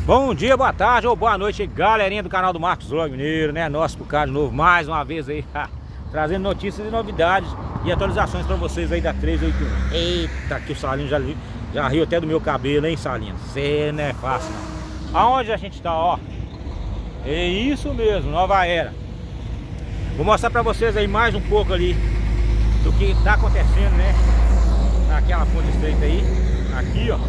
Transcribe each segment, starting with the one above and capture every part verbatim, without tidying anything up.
Bom dia, boa tarde ou boa noite, galerinha do canal do Marcos Vlog Mineiro, né? Nosso por cá de novo, mais uma vez aí, trazendo notícias e novidades e atualizações pra vocês aí da três oito um. Eita, que o Salinho já, já riu até do meu cabelo, hein, Salinho? Cê não é fácil, não. Aonde a gente tá, ó? É isso mesmo, Nova Era. Vou mostrar pra vocês aí mais um pouco ali do que tá acontecendo, né? Naquela ponte estreita aí, aqui, ó.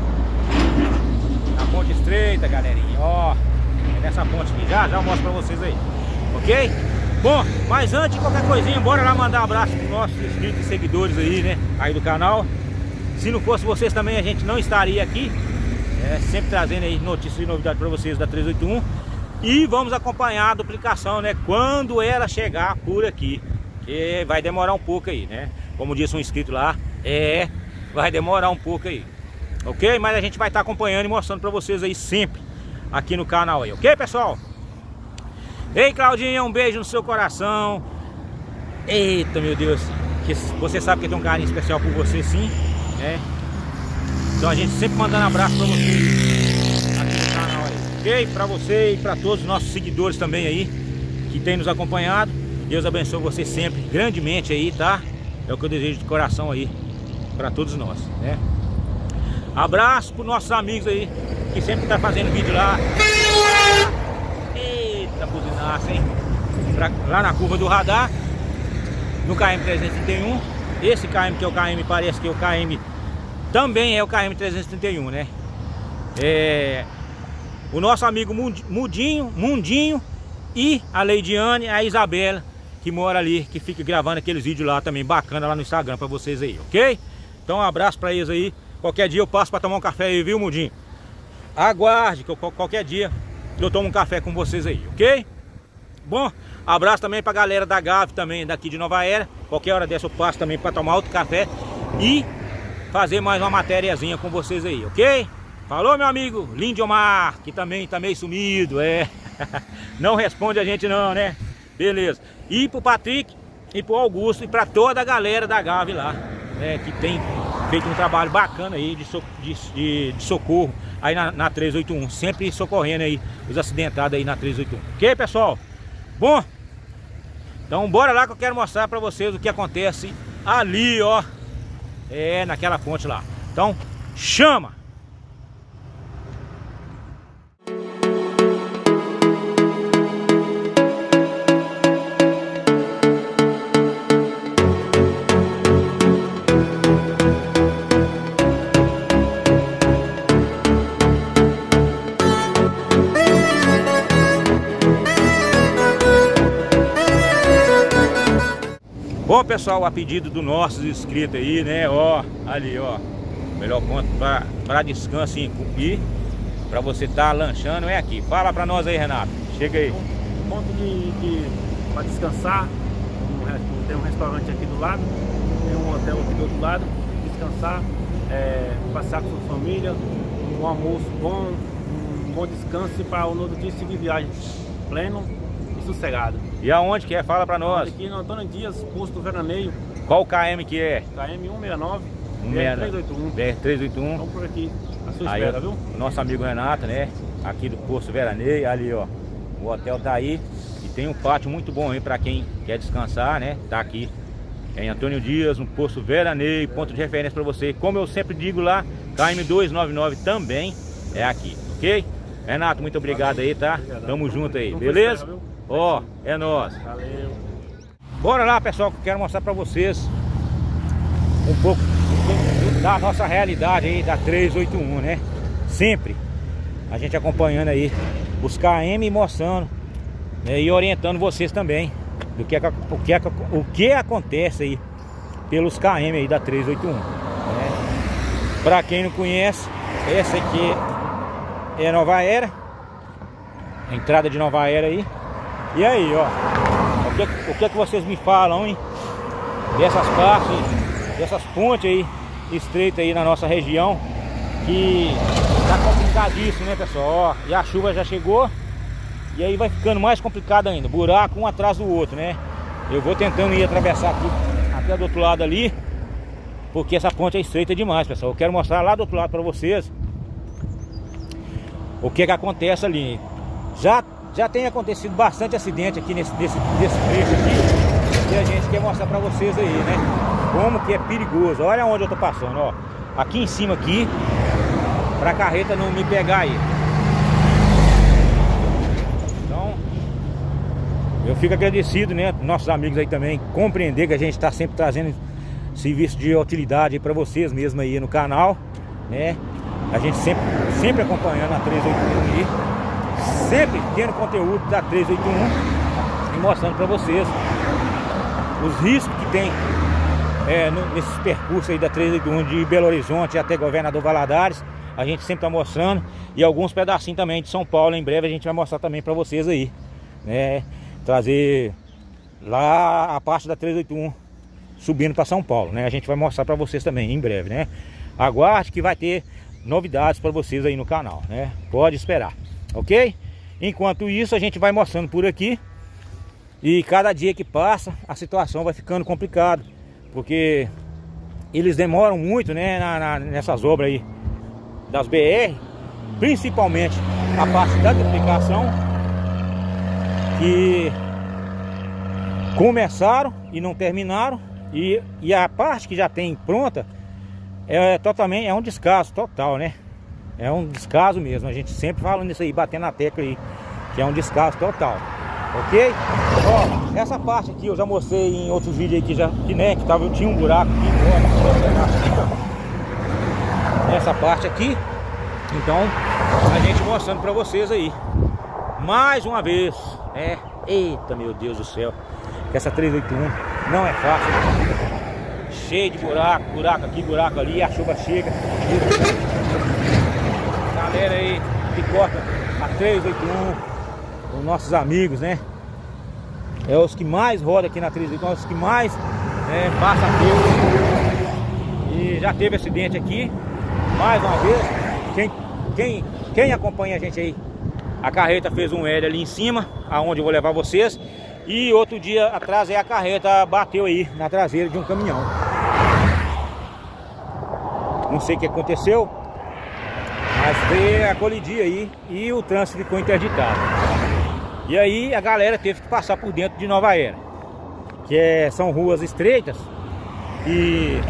A ponte estreita, galerinha, ó, é nessa ponte aqui, já já eu mostro pra vocês aí, ok? Bom, mas antes de qualquer coisinha, bora lá mandar um abraço pros nossos inscritos e seguidores aí, né, aí do canal. Se não fosse vocês também, a gente não estaria aqui, é, sempre trazendo aí notícias e novidades pra vocês da três oito um. E vamos acompanhar a duplicação, né, quando ela chegar por aqui, que vai demorar um pouco aí, né? Como disse um inscrito lá, é, vai demorar um pouco aí. Ok? Mas a gente vai estar acompanhando e mostrando pra vocês aí sempre aqui no canal aí, ok, pessoal? Ei, Claudinha, um beijo no seu coração. Eita, meu Deus, que você sabe que tem um carinho especial por você, sim, né? Então a gente sempre mandando abraço pra vocês aqui no canal aí, ok? Pra você e pra todos os nossos seguidores também aí que tem nos acompanhado. Deus abençoe você sempre grandemente aí, tá? É o que eu desejo de coração aí pra todos nós, né? Abraço para os nossos amigos aí que sempre tá fazendo vídeo lá. Eita, buzinaça, hein? Pra, lá na curva do radar, no K M trezentos e trinta e um. Esse K M que é o K M, parece que é o K M, também é o K M trezentos e trinta e um, né? É, o nosso amigo Mudinho, Mundinho e a Leidiane, a Isabela, que mora ali, que fica gravando aqueles vídeos lá também bacana lá no Instagram para vocês aí, ok? Então um abraço para eles aí. Qualquer dia eu passo para tomar um café aí, viu, Mudinho? Aguarde que eu, qualquer dia eu tomo um café com vocês aí, ok? Bom, abraço também pra galera da Gavi também, daqui de Nova Era. Qualquer hora dessa eu passo também para tomar outro café e fazer mais uma matériazinha com vocês aí, ok? Falou, meu amigo Lindomar, que também tá meio sumido, é. Não responde a gente não, né? Beleza. E pro Patrick, e pro Augusto, e pra toda a galera da Gavi lá, né? Que tem feito um trabalho bacana aí de, so, de, de, de socorro aí na, na três oito um, sempre socorrendo aí os acidentados aí na três oito um, ok, pessoal? Bom, então bora lá que eu quero mostrar pra vocês o que acontece ali, ó, é, naquela ponte lá. Então, chama! Bom, pessoal, a pedido dos nossos inscritos aí, né, ó, ali, ó, melhor ponto para para descanso e para você estar tá lanchando é aqui. Fala para nós aí, Renato, chega aí. Um ponto de, de para descansar, um, tem um restaurante aqui do lado, tem um hotel aqui do outro lado, descansar, é, passear com sua família, um almoço bom, um bom descanso para o outro dia seguir viagem pleno e sossegado. E aonde que é? Fala pra nós. Aqui no Antônio Dias, posto do Veraneio. Qual K M que é? K M cento e sessenta e nove, B R trezentos e oitenta e um. B R trezentos e oitenta e um. Estamos por aqui, à sua aí, espera, viu? O nosso amigo Renato, né? Aqui do posto Veraneio, ali, ó. O hotel tá aí e tem um pátio muito bom aí pra quem quer descansar, né? Tá aqui em Antônio Dias, no posto Veraneio, ponto de referência pra você. Como eu sempre digo lá, K M duzentos e noventa e nove também é aqui, ok? Renato, muito obrigado aí, tá? Obrigadão. Tamo junto aí, beleza? Ó, oh, é nóis. Valeu. Bora lá, pessoal, que eu quero mostrar pra vocês um pouco, um pouco da nossa realidade aí da três oito um, né? Sempre a gente acompanhando aí os K M e mostrando, né, e orientando vocês também do que, o, que, o que acontece aí pelos K M aí da três oito um, né? Pra quem não conhece, essa aqui é Nova Era, a entrada de Nova Era aí. E aí, ó, o que, o que é que vocês me falam, hein? Dessas partes, dessas pontes aí estreitas aí na nossa região, que tá complicadíssimo, né, pessoal? Ó, e a chuva já chegou e aí vai ficando mais complicado ainda, buraco um atrás do outro, né? Eu vou tentando ir atravessar aqui até do outro lado ali, porque essa ponte é estreita demais, pessoal. Eu quero mostrar lá do outro lado para vocês o que que acontece ali. Já, já tem acontecido bastante acidente aqui nesse, nesse, nesse trecho aqui, e a gente quer mostrar pra vocês aí, né? Como que é perigoso. Olha onde eu tô passando, ó. Aqui em cima aqui, pra carreta não me pegar aí. Então, eu fico agradecido, né? Nossos amigos aí também compreender que a gente tá sempre trazendo serviço de utilidade para vocês mesmo aí no canal, né? A gente sempre, sempre acompanhando a trezentos e oitenta e um aí, sempre tendo conteúdo da trezentos e oitenta e um e mostrando para vocês os riscos que tem é, no, nesses percursos aí da trezentos e oitenta e um de Belo Horizonte até Governador Valadares. A gente sempre tá mostrando, e alguns pedacinhos também de São Paulo. Em breve a gente vai mostrar também para vocês aí, né? Trazer lá a parte da trezentos e oitenta e um subindo para São Paulo, né? A gente vai mostrar para vocês também em breve, né? Aguarde que vai ter novidades para vocês aí no canal, né? Pode esperar, ok? Enquanto isso, a gente vai mostrando por aqui, e cada dia que passa a situação vai ficando complicada, porque eles demoram muito, né? Na, na, nessas obras aí das B R, principalmente a parte da duplicação, que começaram e não terminaram. E, e a parte que já tem pronta é totalmente, é um descaso total, né? É um descaso mesmo. A gente sempre fala nisso aí, batendo na tecla aí, que é um descaso total, ok? Ó, essa parte aqui eu já mostrei em outros vídeos aí que já, que, né, que tava, tinha um buraco aqui, ó, essa parte aqui. Então a gente mostrando pra vocês aí mais uma vez, né? Eita, meu Deus do céu, que essa trezentos e oitenta e um não é fácil, cheio de buraco, buraco aqui, buraco ali, e a chuva chega. Galera aí que corta a trezentos e oitenta e um, os nossos amigos, né? É os que mais rodam aqui na trezentos e oitenta e um, os que mais é, passam tempo. E já teve acidente aqui, mais uma vez. Quem, quem, quem acompanha a gente aí, a carreta fez um L ali em cima, aonde eu vou levar vocês. E outro dia atrás aí a carreta bateu aí na traseira de um caminhão. Não sei o que aconteceu, mas veio a colidir aí e o trânsito ficou interditado. E aí a galera teve que passar por dentro de Nova Era, que é, são ruas estreitas. E,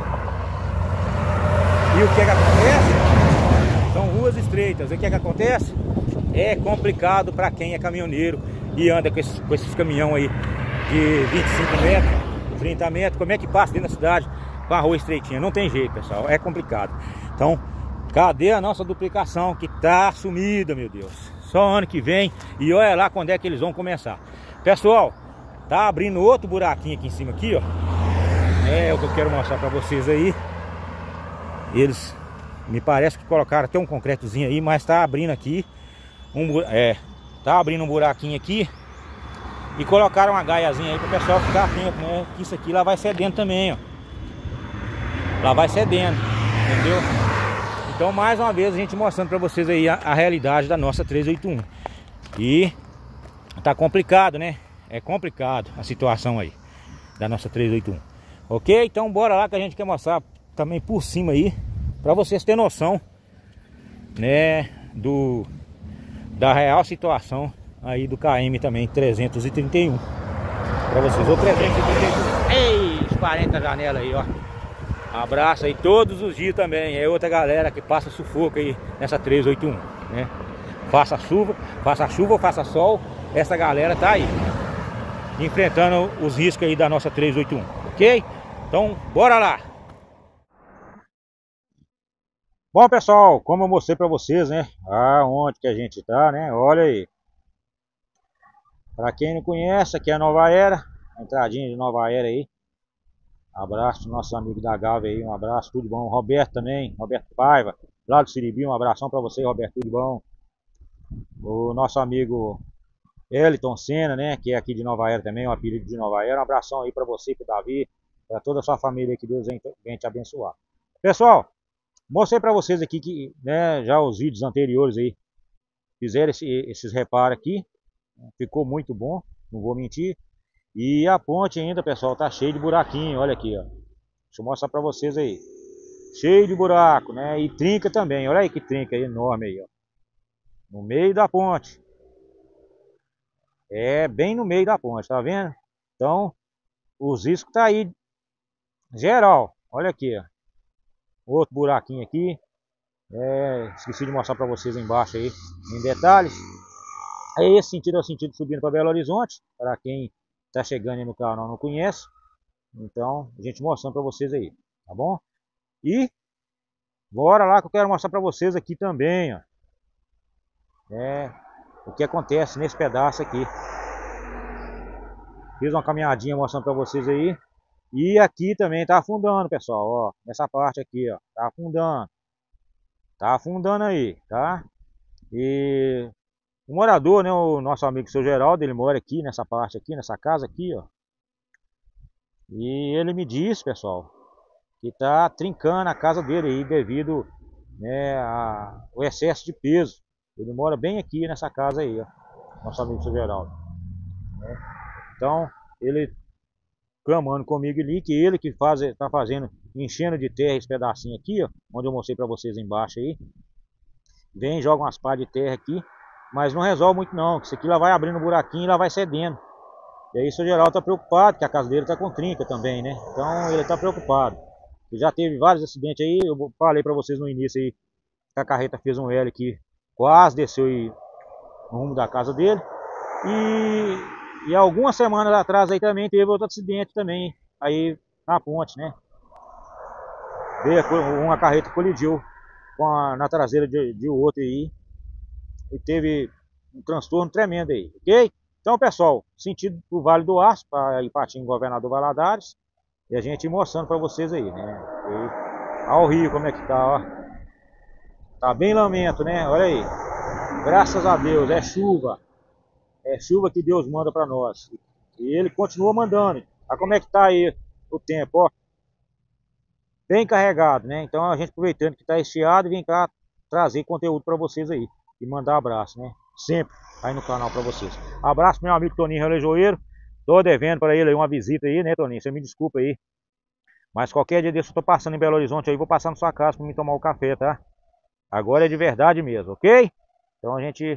e o que é que acontece? São ruas estreitas. E o que é que acontece? É complicado para quem é caminhoneiro e anda com esses, com esses caminhão aí de vinte e cinco metros, trinta metros. Como é que passa dentro da cidade com a rua estreitinha? Não tem jeito, pessoal, é complicado. Então, cadê a nossa duplicação que tá sumida, meu Deus? Só ano que vem, e olha lá quando é que eles vão começar. Pessoal, tá abrindo outro buraquinho aqui em cima aqui, ó. É o que eu quero mostrar pra vocês aí. Eles, me parece que colocaram até um concretozinho aí, mas tá abrindo aqui um, é, tá abrindo um buraquinho aqui e colocaram uma gaiazinha aí para o pessoal ficar atento, né? Que isso aqui lá vai cedendo também, ó. Lá vai cedendo, entendeu? Então, mais uma vez, a gente mostrando para vocês aí a, a realidade da nossa trezentos e oitenta e um. E tá complicado, né? É complicado a situação aí da nossa trezentos e oitenta e um. Ok? Então, bora lá que a gente quer mostrar também por cima aí, para vocês terem noção, né? Do... da real situação aí do K M também trezentos e trinta e um para vocês, o trezentos e trinta e um. Ei, os quarenta janelas aí, ó. Abraço aí todos os dias também. É outra galera que passa sufoco aí nessa trezentos e oitenta e um, né? Faça chuva, faça chuva ou faça sol, essa galera tá aí enfrentando os riscos aí da nossa trezentos e oitenta e um, ok? Então, bora lá! Bom, pessoal, como eu mostrei para vocês, né, aonde que a gente tá, né, olha aí. Para quem não conhece, aqui é a Nova Era, a entradinha de Nova Era aí. Abraço pro nosso amigo da Gávea aí, um abraço, tudo bom. Roberto também, Roberto Paiva, lá do Siribi, um abração para você, Roberto, tudo bom. O nosso amigo Eliton Senna, né, que é aqui de Nova Era também, um apelido de Nova Era. Um abração aí para você, pro Davi, para toda a sua família, que Deus venha te abençoar. Pessoal, mostrei para vocês aqui que, né, já os vídeos anteriores aí fizeram esse, esses reparos aqui. Ficou muito bom, não vou mentir. E a ponte ainda, pessoal, tá cheio de buraquinho, olha aqui, ó. Deixa eu mostrar para vocês aí. Cheio de buraco, né? E trinca também, olha aí que trinca enorme aí, ó. No meio da ponte. É bem no meio da ponte, tá vendo? Então, os riscos tá aí. Geral. Olha aqui, ó. Outro buraquinho aqui. É, esqueci de mostrar para vocês embaixo aí, em detalhes. É esse sentido, é o sentido subindo para Belo Horizonte. Para quem tá chegando aí no canal não conhece. Então, a gente mostrando para vocês aí, tá bom? E bora lá que eu quero mostrar para vocês aqui também, ó. É, o que acontece nesse pedaço aqui. Fiz uma caminhadinha mostrando para vocês aí. E aqui também tá afundando, pessoal, ó. Nessa parte aqui, ó, tá afundando. Tá afundando aí, tá? E o morador, né, o nosso amigo seu Geraldo, ele mora aqui nessa parte aqui, nessa casa aqui, ó. E ele me disse, pessoal, que tá trincando a casa dele aí devido, né, ao excesso de peso. Ele mora bem aqui nessa casa aí, ó. Nosso amigo seu Geraldo. Né? Então, ele clamando comigo ali, que ele que faz, tá fazendo, enchendo de terra esse pedacinho aqui, ó, onde eu mostrei para vocês embaixo aí. Vem, joga umas pás de terra aqui, mas não resolve muito não, que isso aqui lá vai abrindo um buraquinho e lá vai cedendo. E aí o seu Geraldo tá preocupado, que a casa dele tá com trinca também, né? Então ele tá preocupado. E já teve vários acidentes aí, eu falei para vocês no início aí, que a carreta fez um L aqui, quase desceu aí no rumo da casa dele. E, e algumas semanas atrás aí também teve outro acidente também, aí na ponte, né? Veio uma carreta colidiu com a, na traseira de, de outro aí. E teve um transtorno tremendo aí, ok? Então, pessoal, sentido pro Vale do Aço, para Ipatinga, Governador Valadares. E a gente mostrando para vocês aí, né? E, olha o rio como é que tá, ó. Tá bem lamento, né? Olha aí. Graças a Deus, é chuva. É chuva que Deus manda para nós. E ele continua mandando. Olha como é que tá aí o tempo, ó. Bem carregado, né? Então a gente aproveitando que tá estiado, vem cá trazer conteúdo para vocês aí. E mandar abraço, né? Sempre aí no canal para vocês. Abraço pro meu amigo Toninho Relojoeiro. Tô devendo para ele aí uma visita aí, né, Toninho? Você me desculpa aí. Mas qualquer dia desse eu tô passando em Belo Horizonte aí, vou passar na sua casa para me tomar o café, tá? Agora é de verdade mesmo, ok? Então a gente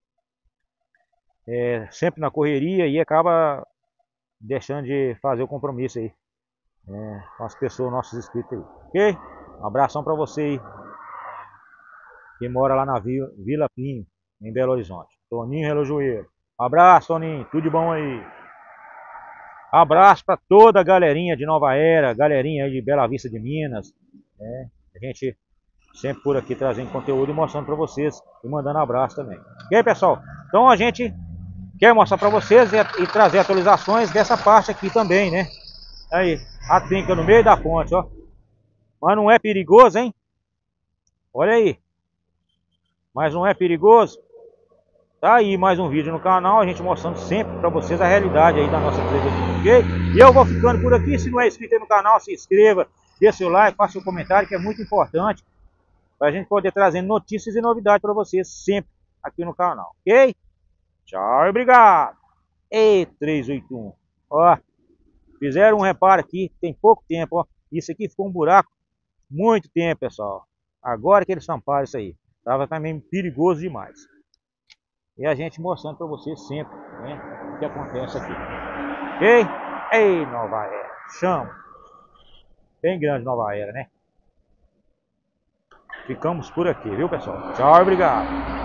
é sempre na correria e acaba deixando de fazer o compromisso aí, é, com as pessoas, nossos inscritos aí, ok? Um abração para você aí, que mora lá na Vila, Vila Pinho, em Belo Horizonte. Toninho Relojoeiro. Abraço, Toninho. Tudo de bom aí. Abraço para toda a galerinha de Nova Era, galerinha aí de Bela Vista de Minas. Né? A gente sempre por aqui trazendo conteúdo e mostrando para vocês e mandando abraço também. Ok, pessoal? Então a gente quer mostrar para vocês e, e trazer atualizações dessa parte aqui também, né? Aí, a trinca no meio da ponte, ó. Mas não é perigoso, hein? Olha aí. Mas não é perigoso? Tá aí mais um vídeo no canal, a gente mostrando sempre para vocês a realidade aí da nossa empresa, ok? E eu vou ficando por aqui. Se não é inscrito aí no canal, se inscreva, dê seu like, faça seu comentário, que é muito importante para a gente poder trazer notícias e novidades para vocês sempre aqui no canal, ok? Tchau e obrigado! E três oito um, ó, fizeram um reparo aqui, tem pouco tempo, ó. Isso aqui ficou um buraco muito tempo, pessoal. Agora que eles tamparam isso aí, tava também perigoso demais. E a gente mostrando para vocês sempre, né, o que acontece aqui. Ok? Ei, Nova Era. Chama. Bem grande Nova Era, né? Ficamos por aqui, viu, pessoal? Tchau, obrigado.